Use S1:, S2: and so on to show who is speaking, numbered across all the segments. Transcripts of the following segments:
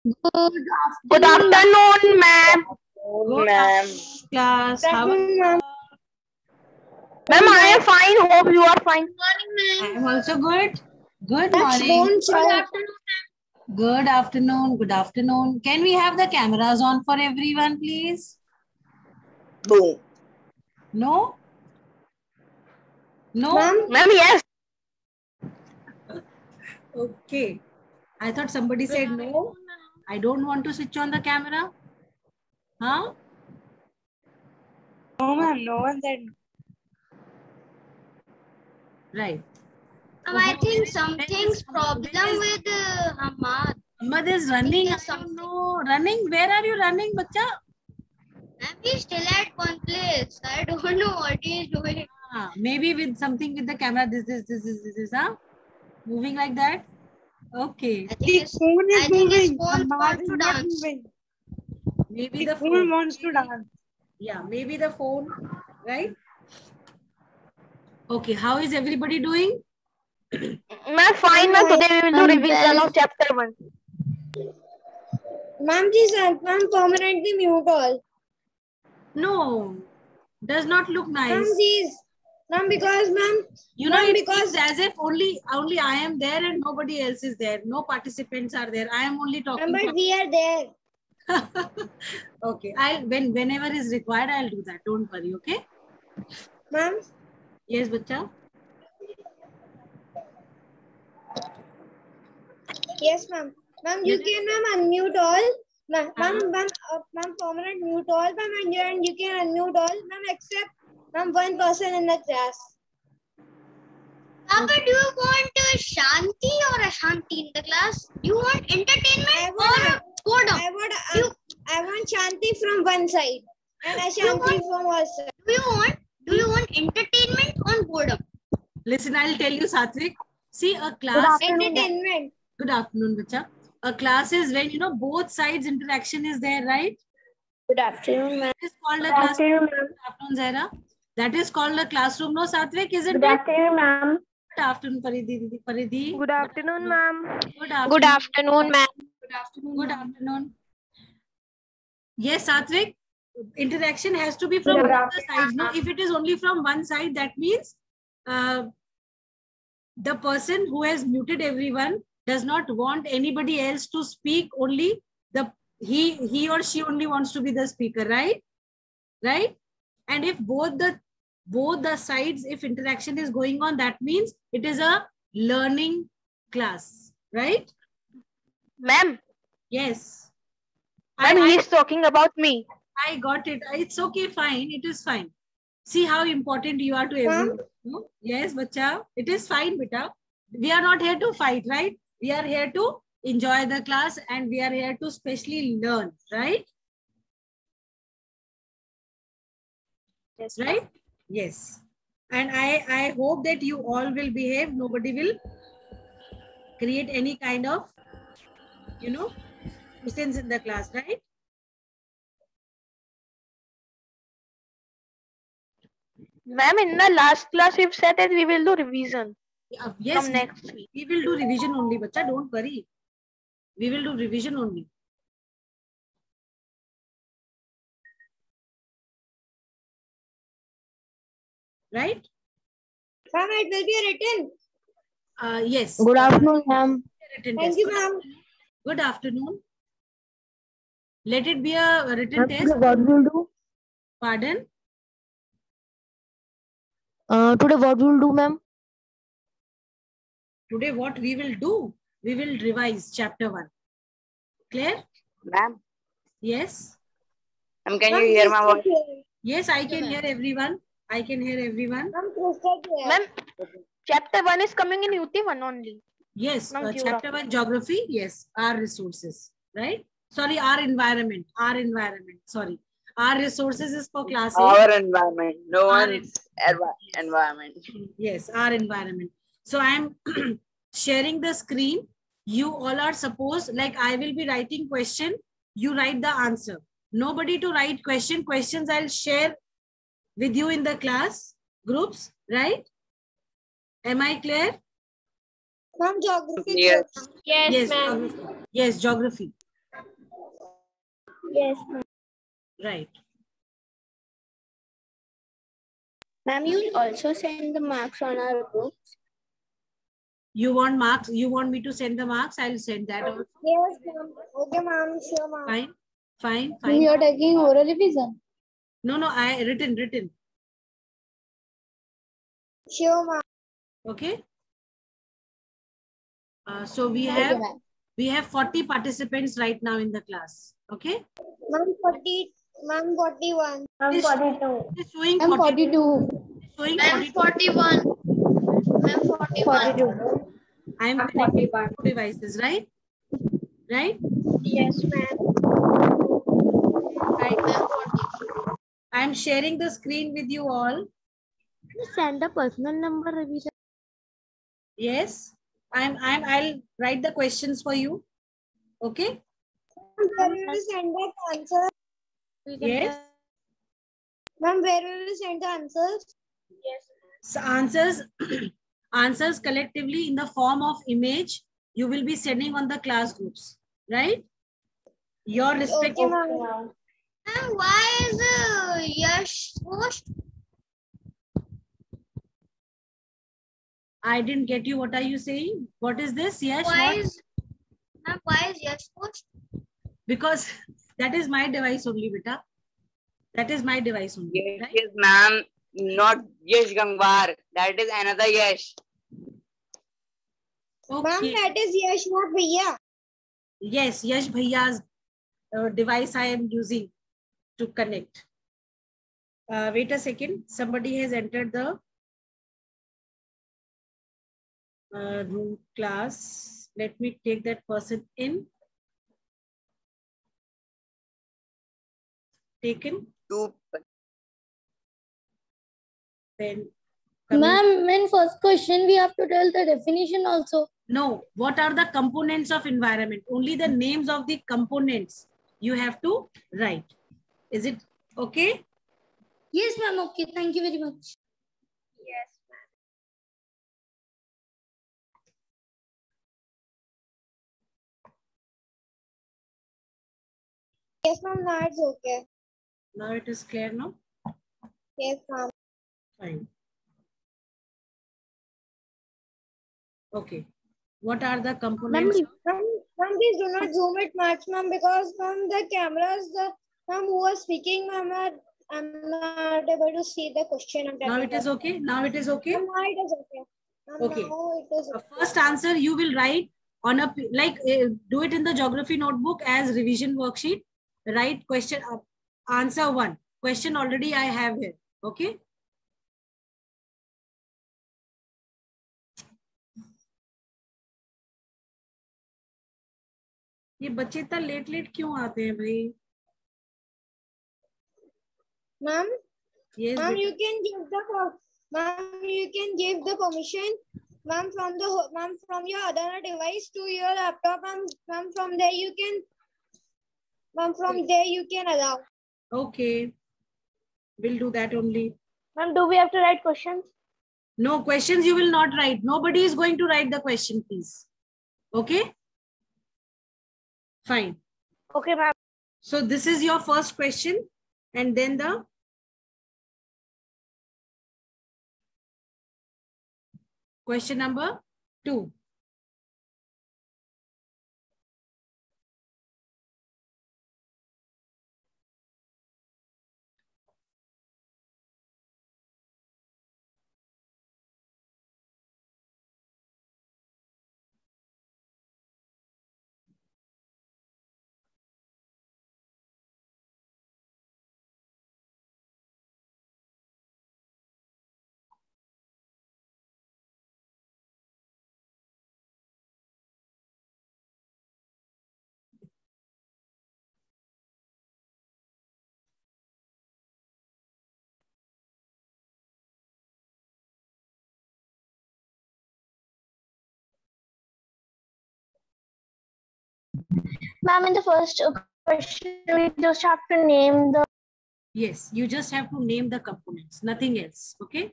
S1: Good afternoon, ma'am.
S2: Good afternoon, class. How are you?
S1: Ma'am, I am fine. Hope you are fine.
S2: I am also good. Good morning. Good afternoon. Good afternoon. Can we have the cameras on for everyone, please?
S3: No.
S2: No? No?
S1: Ma'am, yes.
S2: Okay. I thought somebody said no. I don't want to switch on the camera. Huh?
S3: No, ma'am. No one said.
S2: Right.
S4: I think something's problem with Ahmad.
S2: Ahmad is running.
S4: There's
S2: I don't know. Running? Where are you running, bacha?
S4: And he's still at one place. I don't know what he's doing.
S2: Maybe with something with the camera. This, huh? Moving like that? Okay.
S4: I think his phone wants to dance.
S2: Maybe
S3: The phone wants to dance.
S2: Yeah, maybe the phone, right? Okay, how is everybody doing?
S1: Ma'am, fine, ma'am. Today we will do revision of chapter 1.
S5: Ma'am, please help ma'am permanently mute all.
S2: No, does not look nice.
S5: Ma'am, please. Ma'am, because ma'am,
S2: You know,
S5: ma'am,
S2: it
S5: because
S2: seems as if only I am there and nobody else is there. No participants are there. I am only talking.
S5: but we are there.
S2: Okay, whenever is required, I'll do that. Don't worry, okay?
S5: Ma'am?
S2: Yes, bacha?
S5: Yes, ma'am. Ma'am, you can unmute all. Ma'am, permanent mute all, ma'am, and you can unmute all, ma'am, except one person in the class.
S4: But do you want Shanti or Ashanti in the class? Do you want entertainment or boredom?
S5: I want Shanti from one side and Ashanti from one side.
S4: Do you want entertainment or boredom?
S2: Listen, I'll tell you, Satvik. See, a class.
S5: Entertainment.
S2: Good afternoon, bacha. A class is when, you know, both sides interaction is there, right?
S3: Good afternoon, ma'am.
S2: That is called a classroom. Good afternoon, Zaira. That is called a classroom. No, Satvik, isn't it?
S3: Good afternoon, ma'am.
S2: Good afternoon, Paridhi.
S1: Good afternoon, ma'am.
S2: Good afternoon, ma'am. Good afternoon. Yes, Satvik. Interaction has to be from both the sides. No, if it is only from one side, that means the person who has muted everyone does not want anybody else to speak. Only he or she only wants to be the speaker, right? Right? And if both the sides, if interaction is going on, that means it is a learning class, right?
S1: Ma'am.
S2: Yes.
S1: Ma'am, he is talking about me.
S2: I got it. It's okay, fine. It is fine. See how important you are to everyone. No? Yes, bacha. It is fine, beta. We are not here to fight, right? We are here to enjoy the class and we are here to specially learn, right?
S3: Yes,
S2: right? Yes. And I hope that you all will behave. Nobody will create any kind of, you know, nuisance in the class, right?
S1: Ma'am, in the last class, we've said that we will do revision.
S2: Yes,
S1: from next week.
S2: We will do revision only, bacha. Don't worry. We will do revision only. Right?
S5: Ma'am, it will be written.
S2: Yes.
S1: Good afternoon, ma'am.
S5: Thank you, ma'am.
S2: Good afternoon. Let it be a written test.
S1: What will do?
S2: Pardon?
S1: Today, what will do, ma'am?
S2: Today, what we will do? We will revise chapter 1. Clear?
S3: Ma'am.
S2: Yes.
S3: Can you hear my voice?
S2: Yes, I can hear everyone. I can hear everyone.
S1: Ma'am, chapter 1 is coming in UT1 only.
S2: Yes, chapter 1 geography. Yes, our resources, right? Sorry, our environment. Our environment. Sorry. Our resources is for class A.
S3: Our environment. No one's environment.
S2: Yes, our environment. So I am sharing the screen. You all are supposed, like I will be writing question. You write the answer. Nobody to write question. Questions I'll share with you in the class groups, right? Am I clear?
S5: Ma'am, geography.
S3: Yes.
S4: Yes, ma'am.
S2: Yes, geography.
S5: Yes, ma'am.
S2: Right.
S5: Ma'am, you'll also send the marks on our group.
S2: You want marks? You want me to send the marks? I'll send that also.
S5: Yes, ma'am. Okay, ma'am. Sure, ma'am.
S2: Fine. Fine. Fine.
S5: You're taking oral revision.
S2: No, I written.
S5: Sure, ma'am.
S2: Okay. So we
S5: Okay,
S2: have
S5: ma'am.
S2: 40 participants right now in the class. Okay.
S5: Ma'am, 40. Ma'am, 41. Ma'am,
S2: It is-
S5: 42.
S2: it is showing
S5: Ma'am,
S2: 42.
S5: 42.
S2: It is showing
S4: Ma'am,
S2: 42.
S4: 41. Ma'am, 41.
S5: 42.
S2: I am connecting two devices, right? Right?
S5: Yes, ma'am.
S2: Right.
S4: Ma'am, 40.
S2: I am sharing the screen with you all.
S5: Send a personal number revision.
S2: Yes. I'll write the questions for you. Okay.
S5: Where will you send the answer?
S2: Yes.
S5: Ma'am, where will you send the answers? Yes.
S2: So answers collectively in the form of image you will be sending on the class groups, right? Your respective.
S5: Okay, ma'am.
S4: Ma'am, why is Yash post?
S2: I didn't get you. What are you saying? What is this? Yes.
S4: Why
S2: What?
S4: is Ma'am, why is Yash post?
S2: Because that is my device only, beta. That is my device only.
S3: Yes,
S2: Right?
S3: yes, ma'am. Not Yash Gangwar. That is another Yash.
S5: Ma'am,
S2: Okay.
S5: that is Yash, not Bhaiya.
S2: Yes, Yash Bhaiya's device I am using to connect. Wait a second. Somebody has entered the room class. Let me take that person in. Taken.
S3: Two.
S2: Then
S5: Ma'am, in first question, we have to tell the definition also.
S2: no, what are the components of environment? Only the names of the components you have to write. Is it okay?
S5: Yes, ma'am. Okay. Thank you very much. Yes, ma'am. Yes, ma'am. Now it's okay.
S2: Now it is clear, no?
S5: Yes, ma'am.
S2: Fine. Okay. What are the components?
S5: Ma'am, please do not zoom it much, ma'am, because ma'am, the cameras, ma'am, who was speaking, ma'am, I'm not able to see the question.
S2: Now it is okay. Now it is okay.
S5: Ma'am, now it is okay. Ma'am,
S2: Okay.
S5: now it is okay.
S2: First answer you will write on a do it in the geography notebook as revision worksheet. Write question answer 1. Question already I have here. Okay. ये बच्चे इतना late क्यों आते हैं भाई?
S5: Ma'am,
S2: Yes,
S5: ma'am,
S2: beta.
S5: you can give the permission, ma'am, from your other device to your laptop, ma'am, from there you can allow.
S2: Okay. We'll do that only.
S1: Ma'am, do we have to write questions?
S2: No, questions you will not write. Nobody is going to write the question, please. Okay? Fine.
S1: Okay, ma'am.
S2: So this is your first question. And then the question number 2.
S1: Ma'am, in the first question, we just have to name the.
S2: Yes, you just have to name the components, nothing else. Okay.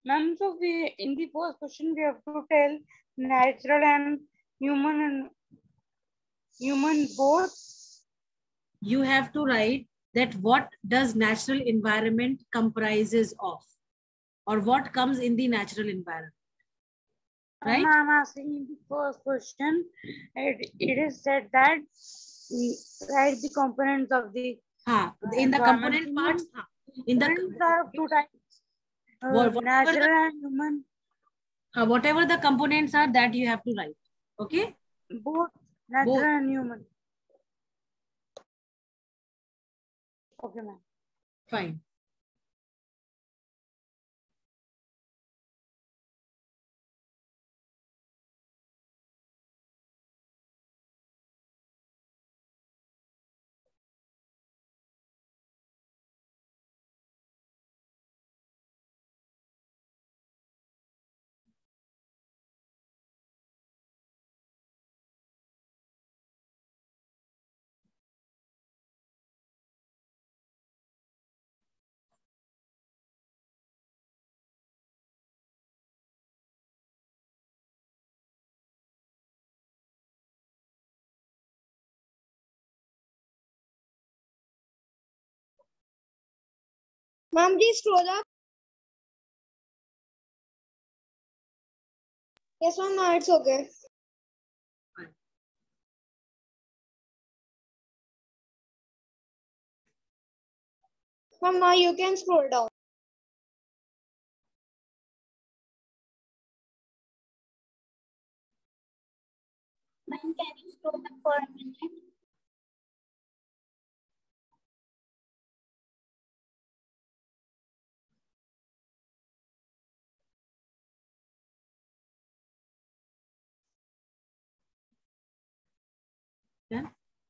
S6: Ma'am, so we in the first question we have to tell natural and human both.
S2: You have to write that what does natural environment comprises of, or what comes in the natural environment. Right?
S6: I'm asking in the first question. It is said that write the components of the
S2: in the component parts. In the
S6: components are of two types. Natural and human.
S2: Whatever the components are, that you have to write. Okay?
S6: Both natural and human. Okay, ma'am.
S2: Fine.
S5: Ma'am, please scroll up. Yes, ma'am, no, it's okay. Ma'am, now you can scroll down.
S4: Ma'am, can you scroll up for a minute?
S2: Yeah.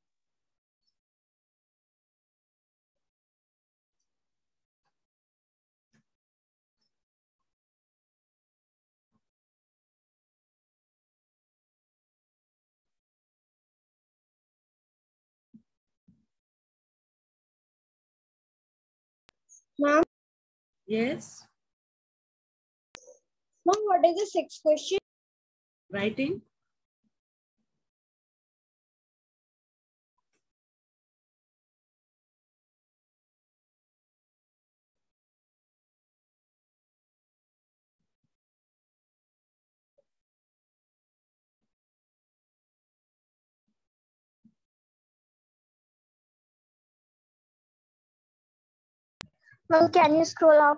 S5: Ma'am?
S2: Yes.
S5: Ma'am, what is the sixth question?
S2: Writing.
S4: Ma'am, can you scroll up?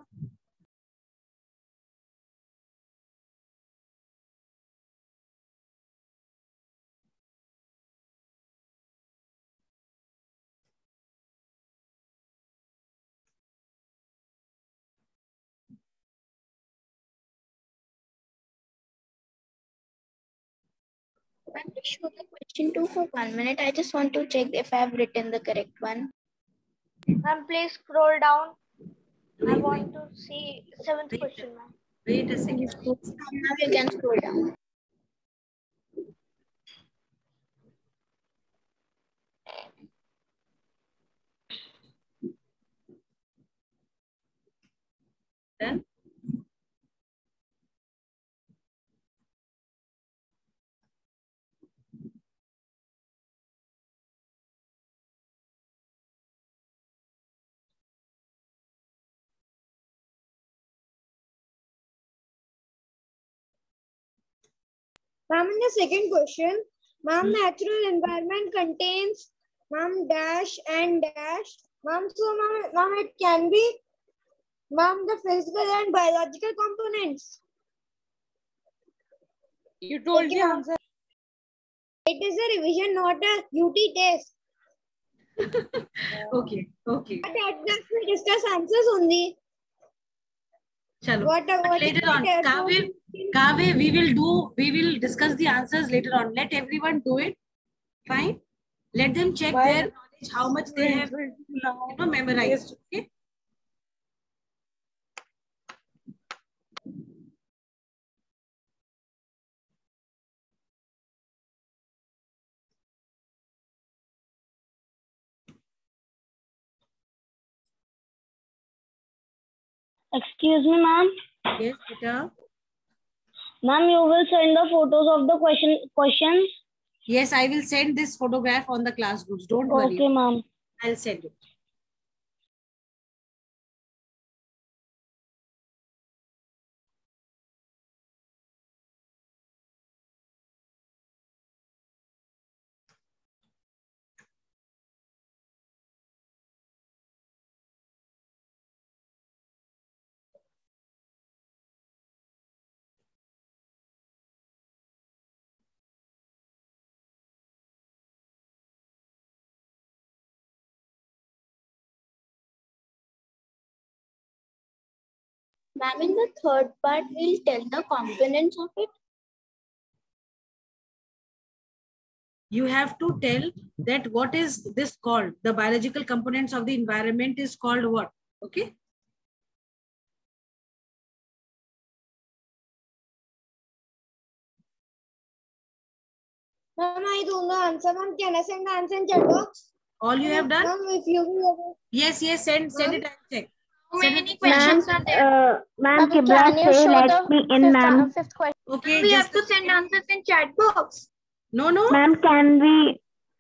S4: Ma'am, please show the question 2 for 1 minute. I just want to check if I have written the correct one.
S1: Ma'am, please scroll down. I want to see seventh question, ma'am.
S2: Wait a second.
S4: Now you can scroll down.
S2: Then
S5: Ma'am, in the second question, ma'am, natural environment contains ma'am dash and dash. Ma'am, so ma'am, it can be ma'am the physical and biological components.
S6: You told
S5: Okay,
S6: the answer.
S5: It is a revision, not a UT test.
S2: okay.
S5: At that we discuss answers only.
S2: Chalo.
S5: What
S2: Later on, Kaveh, we will discuss the answers later on. Let everyone do it. Fine. Let them check their knowledge, how much they have memorized. Okay.
S4: Excuse me, ma'am.
S2: Yes, beta.
S7: Ma'am, you will send the photos of the questions.
S2: Yes, I will send this photograph on the class groups. Don't worry.
S7: Okay, ma'am.
S2: I'll send it.
S7: Ma'am, in the third part, we'll tell the components of it.
S2: You have to tell that what is this called. The biological components of the environment is called what? Okay.
S5: Ma'am, I don't know answer. Ma'am, can I send the answer in chat box?
S2: All you have done?
S5: Ma'am, if you
S2: Yes, send it and check.
S4: How
S2: Send
S4: many
S2: it.
S4: questions are there?
S7: Ma'am, Kibla say let me in, ma'am.
S1: Fifth question.
S2: Okay,
S4: We
S2: just
S4: have to send answers in chat box.
S2: no.
S7: Ma'am, can we?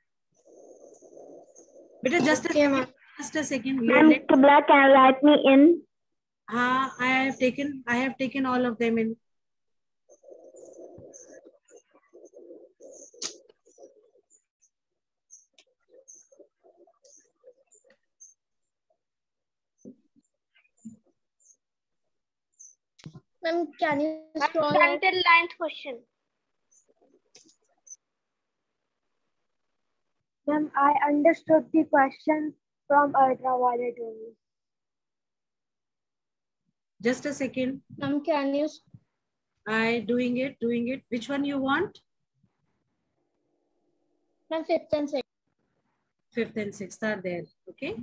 S2: Beta, just
S5: Okay, ma'am.
S2: a second.
S7: Ma'am, Kibla can write me in.
S2: I have taken all of them in.
S5: Ma'am, can you scroll
S1: Until 9th question.
S5: Ma'am, I understood the question from ultraviolet only.
S2: Just a second.
S5: Ma'am, can you?
S2: I doing it. Which one you want?
S5: Ma'am, fifth and sixth.
S2: Fifth and sixth are there. Okay.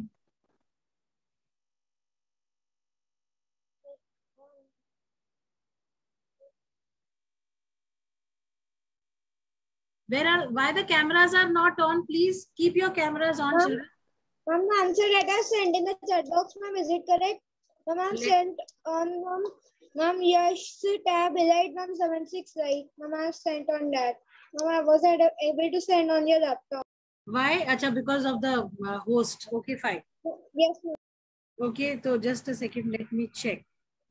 S2: Why the cameras are not on? Please keep your cameras on, children.
S5: Ma'am, the answer that I sent in the chat box, ma'am, is it correct? Ma'am, I've sent on, ma'am, yes, tab elite, ma'am, 76, right? Ma'am, I've sent on that. Ma'am, I wasn't able to send on your laptop.
S2: Why? Acha, because of the host. Okay, fine.
S5: Yes, ma'am.
S2: Okay, so just a second, let me check.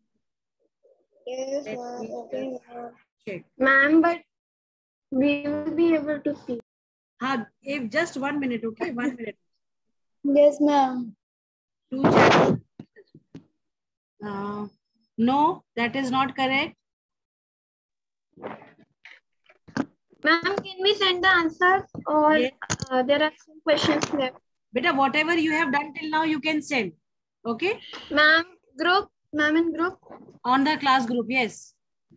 S5: Yes, ma'am. Okay, ma'am.
S2: Check.
S5: Ma'am, but we will be able to see.
S2: If just 1 minute, okay? 1 minute.
S5: Yes, ma'am.
S2: Two chapters. No, that is not correct.
S5: Ma'am, can we send the answers or
S2: Yes.
S5: there are some questions left?
S2: Beta, whatever you have done till now, you can send. Okay?
S5: Ma'am, group. Ma'am, in group.
S2: On the class group, yes.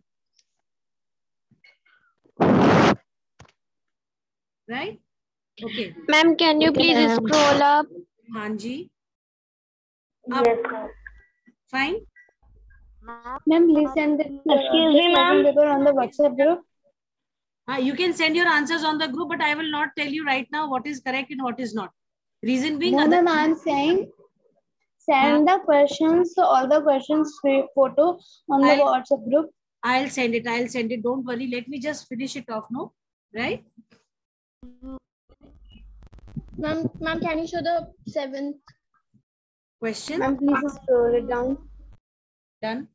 S2: Right? Okay.
S5: Ma'am, can you please scroll up?
S2: Hanji.
S7: Yes.
S2: Fine.
S5: Ma'am, please send the
S7: Excuse me, ma'am.
S5: paper on the WhatsApp group.
S2: You can send your answers on the group, but I will not tell you right now what is correct and what is not. Reason being,
S5: No, ma'am, I'm saying send the questions, all the questions photo on the WhatsApp group.
S2: I'll send it. Don't worry. Let me just finish it off, no? Right?
S5: Ma'am, can you show the 7th
S2: question?
S5: Ma'am, please scroll it down.
S2: Done.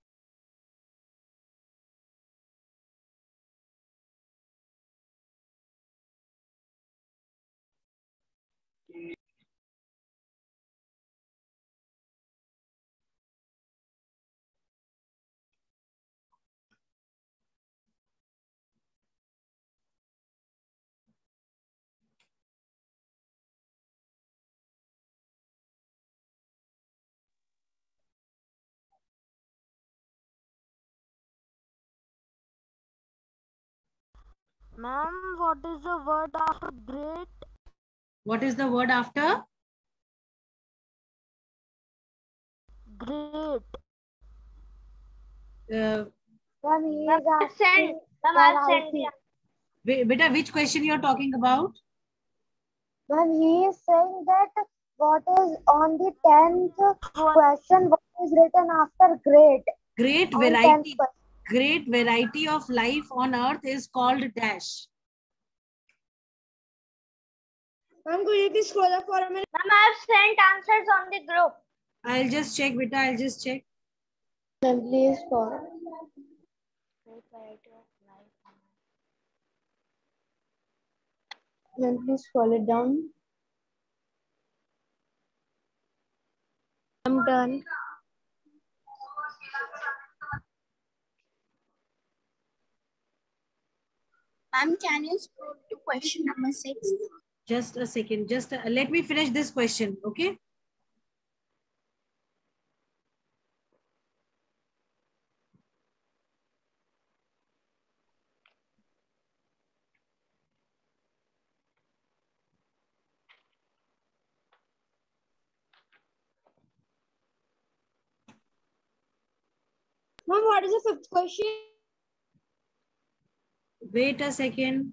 S1: Ma'am, what is the word after great?
S2: What is the word after?
S1: Great.
S5: Ma'am,
S1: I'll send. Ma'am, I'll send the
S2: Beta, which question you are talking about?
S5: Ma'am, he is saying that what is on the 10th question, what is written after great?
S2: Great
S1: On
S2: variety.
S1: 10th.
S2: Great variety of life on earth is called dash.
S5: Ma'am, could you please scroll up for a minute?
S1: Ma'am, I have sent answers on the group.
S2: I'll just check, beta. I'll just check.
S5: Ma'am, please for.
S1: Great variety of life.
S5: Ma'am, please scroll it down. I'm done.
S4: Ma'am, can you scroll to question number 6?
S2: Just a second. Just let me finish this question. Okay.
S5: Ma'am, what is the fifth question?
S2: Wait a second.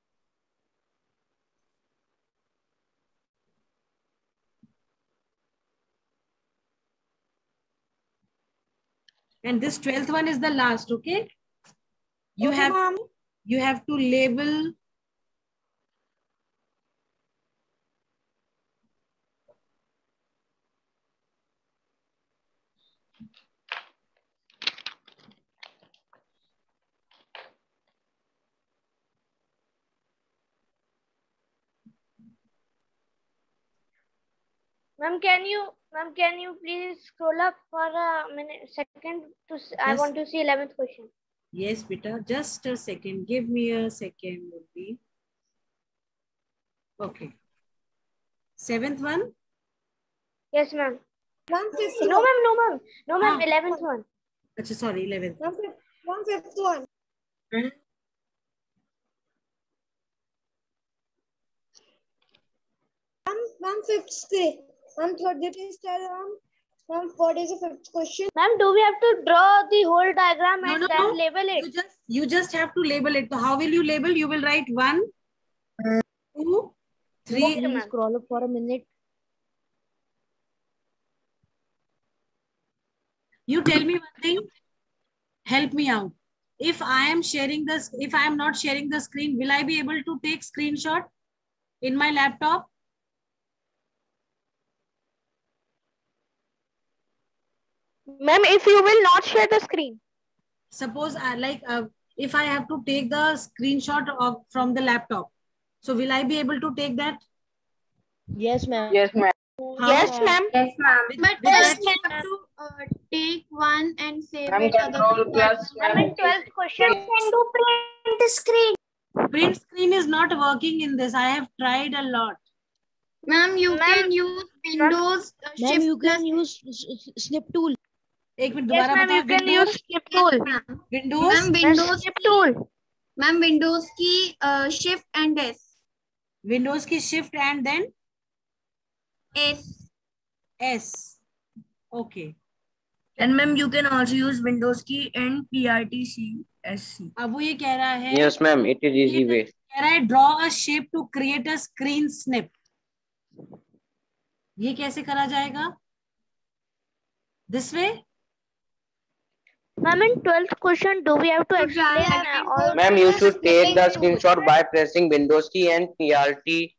S2: And this 12th one is the last, okay? You
S5: Okay,
S2: have
S5: ma'am.
S2: you have to label
S1: Ma'am, can you please scroll up for a minute, second? I
S2: Yes.
S1: want to see 11th question.
S2: Yes, beta. Just a second. Give me a second only. Okay. 7th one?
S1: Yes, ma'am.
S5: Ma'am, fifth
S1: No,
S5: one.
S1: ma'am. No, ma'am. No, ma'am.
S2: Ah.
S1: 11th one.
S2: Achha, sorry, 11th.
S5: Ma'am, fifth one. Ma'am, fifth screen. Ma'am, could you please tell ma'am, what is the fifth question?
S1: Ma'am, do we have to draw the whole diagram
S2: No,
S1: and
S2: no,
S1: then
S2: no.
S1: label it?
S2: You just have to label it. So how will you label? You will write 1, 2, 3.
S1: Okay,
S5: Please
S1: ma'am.
S5: scroll up for a minute.
S2: You tell me one thing. Help me out. If I am not sharing the screen, will I be able to take screenshot in my laptop?
S1: Ma'am, if you will not share the screen.
S2: Suppose if I have to take the screenshot from the laptop, so will I be able to take that?
S5: Yes, ma'am.
S3: Yes, ma'am.
S2: How?
S1: Yes, ma'am.
S3: Yes, ma'am.
S4: But
S2: Yes,
S4: you have to take one and save
S3: Ma'am,
S4: it.
S3: control plus
S1: Ma'am, in 12th question. Can do print screen.
S2: Print screen is not working in this. I have tried a lot.
S4: Ma'am, you
S1: Ma'am,
S4: can use Windows
S5: Ma'am,
S4: Shift
S5: you can
S4: plus-
S5: use snip tool.
S2: एक minute
S1: Yes,
S2: दोबारा
S1: ma'am.
S2: बताओ.
S1: You can
S2: Windows,
S1: use skip tool.
S2: Windows,
S4: Ma'am, Windows
S1: Skip tool.
S4: Ma'am, Windows key Shift and S.
S2: Windows की shift and then
S4: S.
S2: S. Okay.
S8: And ma'am, you can also use Windows key and PRTCSC.
S2: अब वो ये कह रहा है.
S3: Yes, ma'am. It is easy way.
S2: कह रहा है draw a shape to create a screen snip. ये कैसे करा जाएगा? This way?
S1: Ma'am, in 12th question, do we have to explain all?
S3: Ma'am, you should take the screenshot by pressing Windows key and PRT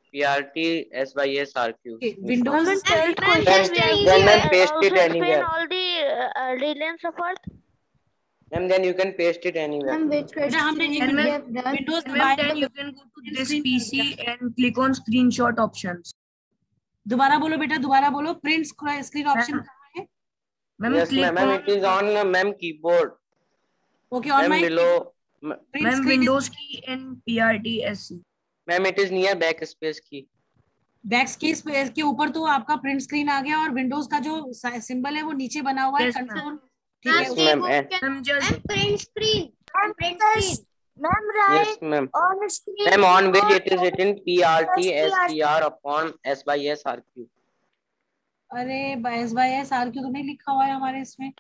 S3: SYSRQ.
S2: Okay. Windows.
S1: Ma'am, in 12th question,
S3: Then ma'am, paste
S1: also
S3: it
S1: explain
S3: anywhere.
S1: all the reliance of Earth.
S3: Ma'am, then you can paste it anywhere.
S5: Ma'am, which question
S2: हमने
S5: we
S8: And
S5: have
S8: ma'am,
S5: done?
S2: Windows
S8: ma'am, then you can go to this PC and click on screenshot options.
S2: दोबारा बोलो बेटा, दोबारा बोलो. Print screen option कहाँ है?
S8: Ma'am,
S3: Yes,
S8: click
S3: ma'am.
S8: on
S3: It is on ma'am keyboard.
S2: Okay, on
S3: Ma'am,
S2: my
S3: below.
S2: print
S8: ma'am,
S2: screen
S8: Windows key and PRTSC.
S3: Ma'am, it is near backspace key.
S2: Backspace के ऊपर तो आपका print screen आ गया और Windows का जो symbol है वो नीचे बना हुआ है.
S8: Yes,
S2: control. ठीक है.
S3: Yes, ma'am.
S8: Ma'am, just
S4: And print screen. And print screen.
S1: Ma'am,
S3: Yes, ma'am.
S1: on screen.
S3: Ma'am, on which it is written PRTSCR upon SYSRQ.
S2: अरे SYSR क्यों तो नहीं लिखा हुआ है हमारे इसमें.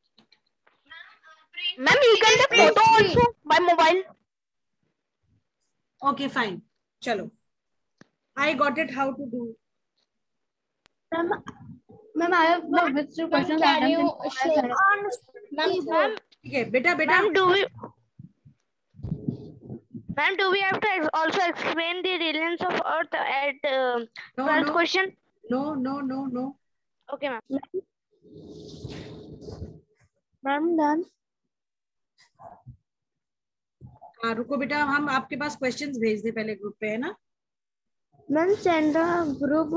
S1: Ma'am, you can take photo also by mobile.
S2: Okay, fine. चलो. I got it how to do.
S5: Ma'am, I have which two questions I
S1: Can you share on Ma'am,
S2: ठीक है बेटा बेटा
S1: ma'am, do we have to also explain the radiance of Earth at
S2: no
S1: 12th
S2: no
S1: question?
S2: no
S1: Okay, ma'am.
S5: Ma'am, done.
S2: हाँ रुको बेटा, हम आपके पास questions भेज दे पहले ग्रुप पे, है ना?
S5: Ma'am, send the group.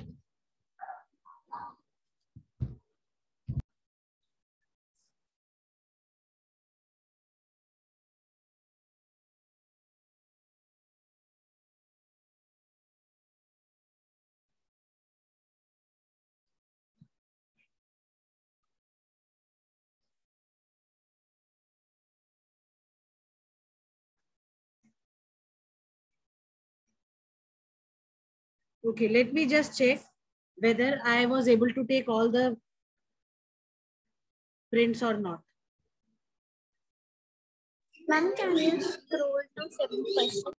S2: Okay, let me just check whether I was able to take all the prints or not.
S5: Ma'am, can you scroll to 7th question?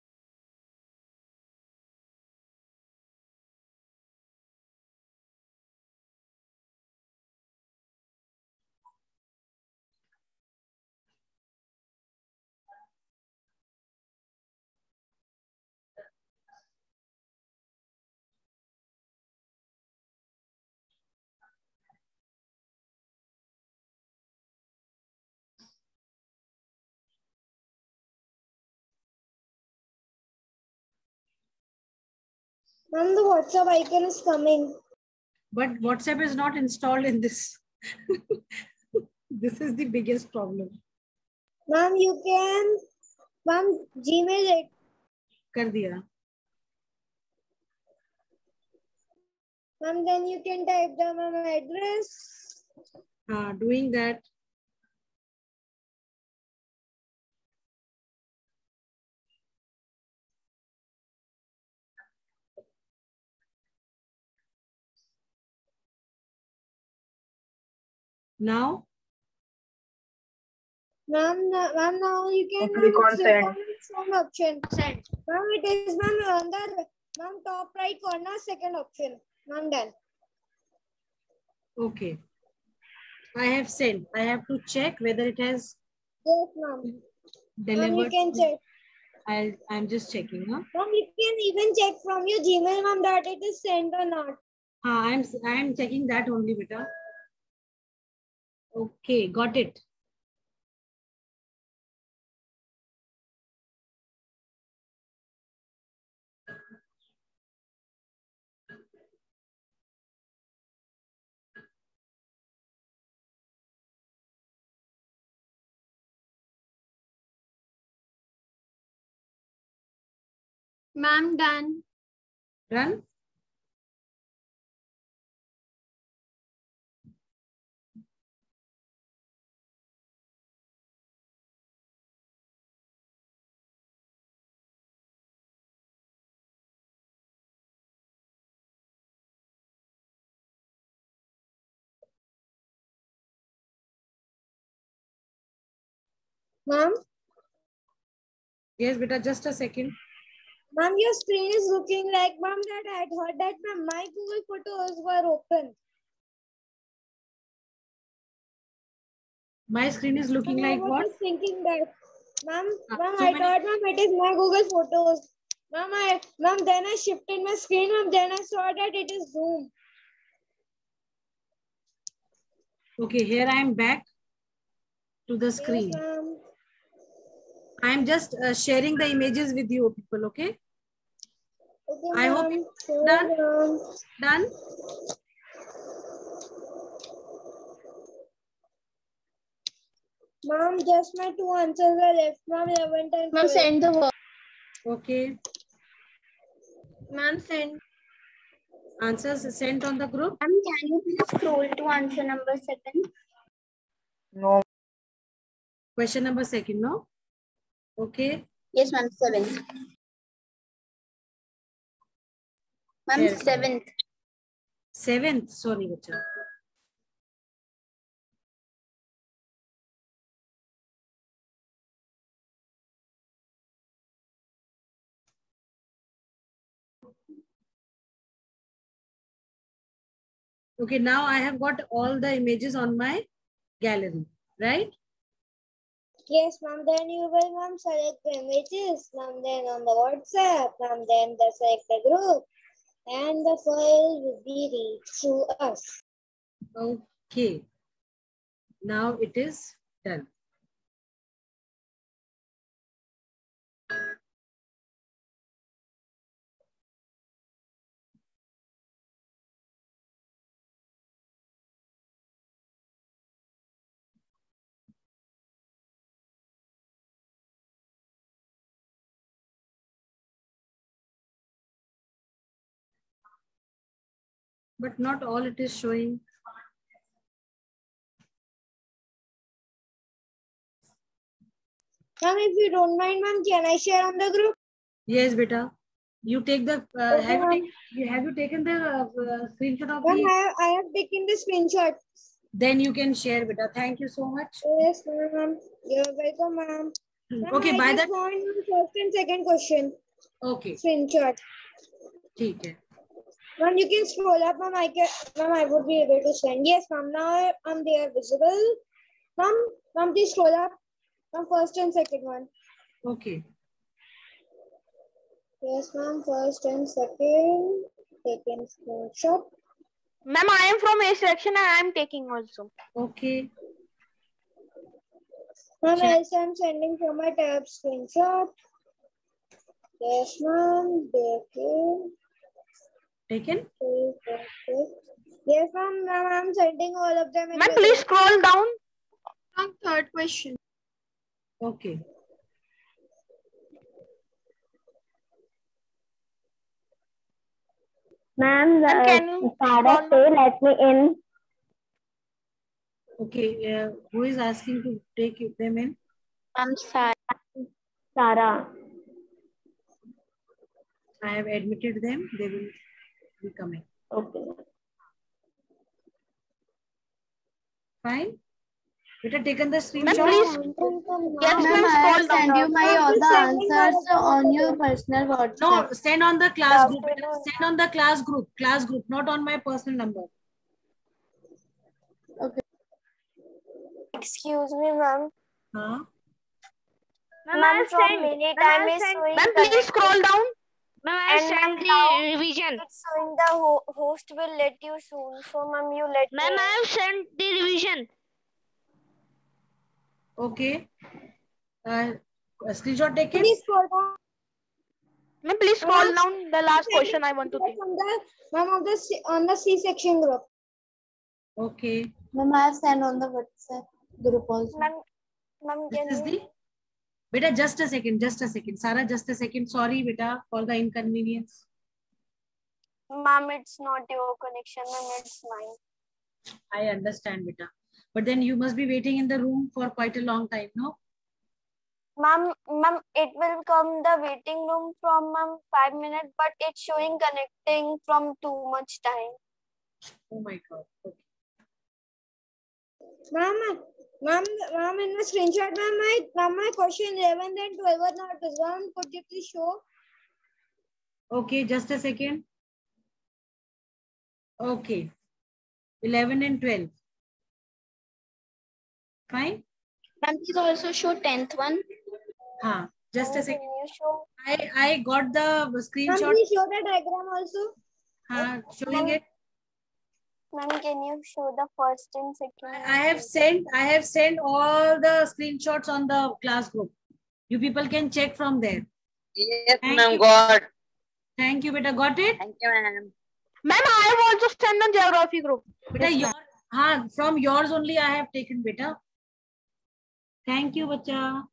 S5: Ma'am, the WhatsApp icon is coming.
S2: But WhatsApp is not installed in this. This is the biggest problem.
S5: Ma'am, you can, ma'am, Gmail it.
S2: कर दिया.
S5: Ma'am, then you can type the ma'am address.
S2: Doing that. Now.
S5: Ma'am, now you can
S8: Click on send.
S5: Send option. Send. Ma'am, it is ma'am on the ma'am top right corner, second option. Ma'am, done.
S2: Okay. I have sent. I have to check whether it has
S5: Yes, ma'am.
S2: delivered.
S5: Ma'am, you can check.
S2: I'm just checking. Huh?
S5: Ma'am, you can even check from your Gmail, ma'am, that it is sent or not.
S2: I'm checking that only, beta. Okay, got it.
S5: Ma'am, done.
S2: Done?
S5: Ma'am?
S2: Yes, beta, just a second.
S5: Ma'am, your screen is looking like, ma'am, that I had heard that my Google Photos were open.
S2: My screen is looking like
S5: I
S2: what?
S5: was thinking that, ma'am,
S2: So
S5: I thought, ma'am, it is my Google Photos. Ma'am, then I shifted my screen, ma'am, then I saw that it is Zoom.
S2: Okay, here I am back to the screen.
S5: Yes, ma'am.
S2: I am just sharing the images with you people, okay?
S5: Okay,
S2: I hope
S5: ma'am.
S2: it's done. Done?
S5: Ma'am, just my 2 answers are left, ma'am, 11 and 12.
S7: Ma'am, send the work.
S2: Okay.
S5: Ma'am, send.
S2: Answers sent on the group.
S7: Ma'am, can you please scroll to answer number 7?
S8: No.
S2: Question number 2, no? Okay.
S7: Yes, ma'am, 7th. Ma'am,
S2: Here.
S7: 7th.
S2: 7th, sorry, bacha. Okay, now I have got all the images on my gallery, right?
S5: Yes, ma'am. Then you will, ma'am, select the images, ma'am. Then on the WhatsApp, ma'am. Then the select the group, and the file will be reached to us.
S2: Okay. Now it is done. But not all it is showing.
S5: Ma'am, if you don't mind, ma'am, can I share on the group?
S2: Yes, beta. You take the.
S5: Okay,
S2: have you taken the screenshot of
S5: ma'am,
S2: the?
S5: I have taken the screenshot.
S2: Then you can share, beta. Thank you so much.
S5: Yes, ma'am. You're welcome, ma'am.
S2: Okay,
S5: I
S2: by
S5: just
S2: that.
S5: want first and second question.
S2: Okay.
S5: Screenshot.
S2: ठीक है.
S5: Ma'am, you can scroll up, ma'am. I would be able to send. Yes, ma'am. Now they are visible. Ma'am, please scroll up. Ma'am, first and second one.
S2: Okay.
S5: Yes, ma'am. First and second. Taken screenshot.
S1: Ma'am, I am from A section and I am taking also.
S2: Okay.
S5: Ma'am, else I'm sending from my tab screenshot. Yes, ma'am.
S2: Taken?
S5: Yes, ma'am. I'm sending all of them.
S1: Ma'am, please scroll down.
S5: Third question.
S2: Okay.
S7: Ma'am,
S1: can you
S7: Sarah say let me in.
S2: Okay. Who is asking to take them in?
S1: I'm sorry.
S7: Sarah.
S2: I have admitted them. They will be coming.
S7: Okay.
S2: Fine. Beta, taken the
S1: Ma'am,
S2: screenshot.
S1: please. Yes,
S8: Ma'am,
S1: ma'am,
S8: I have
S1: scroll down.
S8: sent you my all the answers on your personal WhatsApp.
S2: No, send on the class group. Send on the class group. Class group, not on my personal number.
S8: Okay.
S1: Excuse me, ma'am.
S2: Huh?
S1: Ma'am, from many time is showing. Ma'am, please scroll down. Ma'am, I sent the revision. It's showing the host will let you soon. So, ma'am, you let me. Ma'am, I have sent the revision.
S2: Okay. Screenshot taken.
S5: Please scroll down.
S1: Ma'am, please scroll down. The last question I want to take.
S5: Ma'am, on the C section group.
S2: Okay.
S8: Ma'am, I have sent on the WhatsApp group also.
S1: Ma'am,
S2: This is the. Beta, just a second. Sarah, just a second. Sorry, beta, for the inconvenience.
S1: Ma'am, it's not your connection, ma'am, it's mine.
S2: I understand, beta. But then you must be waiting in the room for quite a long time, no?
S1: Ma'am, it will come the waiting room from 5 minutes, but it's showing connecting from too much time.
S2: Oh my God. Okay.
S5: Ma'am, in the screenshot, ma'am, my question 11 and 12 were not visible. Could you please show?
S2: Okay, just a second. Okay. 11 and 12. Fine.
S4: Ma'am, please also show 10th one.
S2: Just a second. I got the screenshot.
S5: Ma'am, please show the diagram also.
S2: Showing it.
S1: Ma'am, can you show the first and second?
S2: I have sent all the screenshots on the class group. You people can check from there.
S3: Yes, ma'am, got.
S2: Thank you, beta. Got it?
S3: Thank you, ma'am.
S1: Ma'am, I have also sent on geography group.
S2: Beta, from yours only I have taken, beta. Thank you, bacha.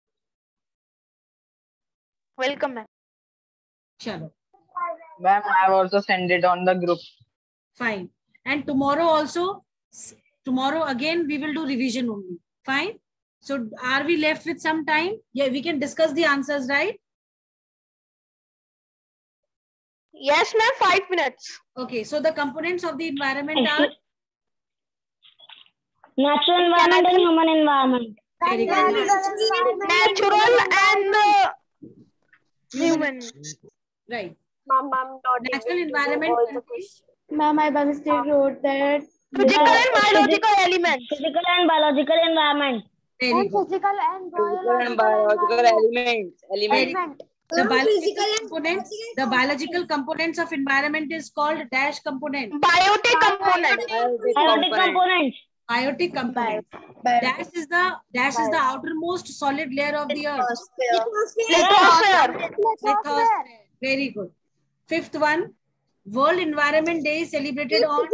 S1: Welcome, ma'am.
S2: Chalo.
S9: Ma'am, I have also sent it on the group.
S2: Fine. And tomorrow also, again, we will do revision only. Fine. So are we left with some time? Yeah, we can discuss the answers, right?
S1: Yes, ma'am, 5 minutes.
S2: Okay. So the components of the environment are?
S7: Natural environment and human environment.
S2: Very good.
S1: Natural and human.
S2: Right.
S1: Ma'am,
S2: Natural environment.
S8: Ma'am, I by mistake wrote that
S1: Physical and biological elements.
S7: Physical and biological environment.
S2: Very good.
S5: Physical and
S9: biological elements.
S2: The biological components of environment is called dash component.
S1: Biotic component.
S7: Biotic components.
S2: Biotic component. Dash is the outermost solid layer of the earth.
S1: Lithosphere.
S2: Lithosphere. Very good. Fifth one. World Environment Day is celebrated on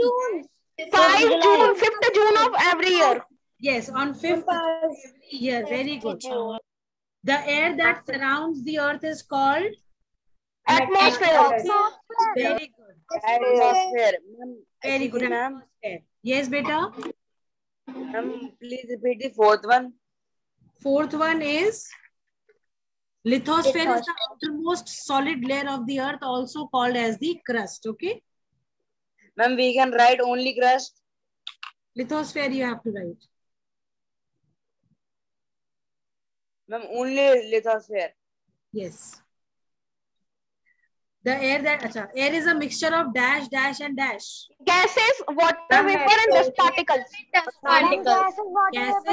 S1: 5th June of every year.
S2: Yes, on 5th every year. Very good. The air that surrounds the earth is called
S1: Atmosphere.
S2: Very good.
S9: Atmosphere.
S2: Very good.
S9: Ma'am.
S2: Yes, beta.
S9: Please repeat the fourth one.
S2: Fourth one is lithosphere is the outermost solid layer of the earth, also called as the crust. Okay.
S9: Ma'am, we can write only crust.
S2: Lithosphere you have to write.
S9: Ma'am, only lithosphere.
S2: Yes. The air is a mixture of dash, dash, and dash.
S1: Gases, water vapor, and dust particles.
S2: Gases, water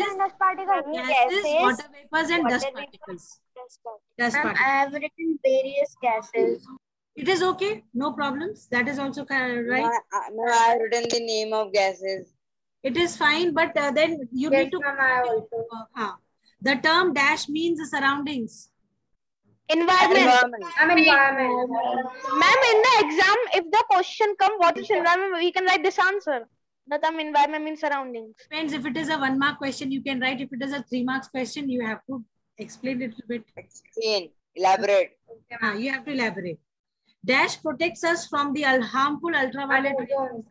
S2: vapors, and dust particles.
S5: I have written various gases.
S2: It is okay, no problems. That is also right.
S9: No, I have written the name of gases.
S2: It is fine, but then you need to. The term dash means the surroundings.
S1: Environment. Ma'am, in the exam, if the question comes, what is environment, we can write this answer. The term environment means surroundings.
S2: Depends. If it is a 1 mark question, you can write. If it is a 3 marks question, you have to explain it a bit.
S9: Explain. Elaborate.
S2: You have to elaborate. Dash protects us from the harmful ultraviolet rays.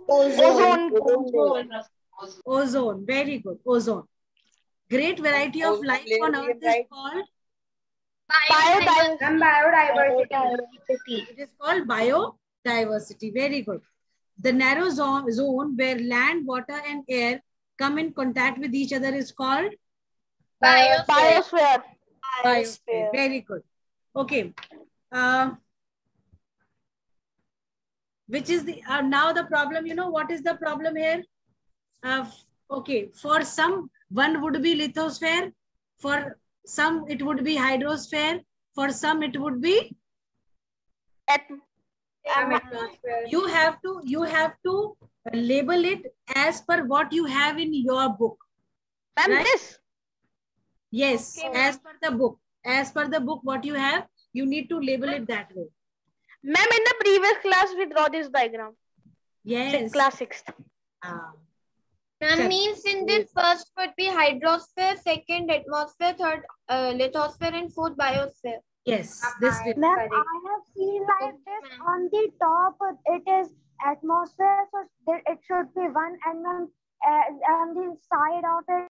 S2: Ozone. Very good. Ozone. Great variety of life on Earth is called
S5: Biodiversity.
S2: It is called biodiversity. Very good. The narrow zone where land, water, and air come in contact with each other is called
S1: Biosphere.
S2: Biosphere. Very good. Okay. Which is the now the problem? You know what is the problem here? Okay. For some, one would be lithosphere. For some, it would be hydrosphere. For some, it would be atmosphere. You have to label it as per what you have in your book.
S1: Right? This?
S2: Yes, okay. As per the book. As per the book, what you have, you need to label it that way.
S1: Ma'am, in the previous class, we draw this diagram.
S2: Yes.
S1: Class 6th.
S5: That means in this first would be hydrosphere, second atmosphere, third lithosphere, and fourth biosphere.
S2: Yes, this will be correct.
S5: I have seen like this on the top. It is atmosphere, so it should be one, and then on the side of it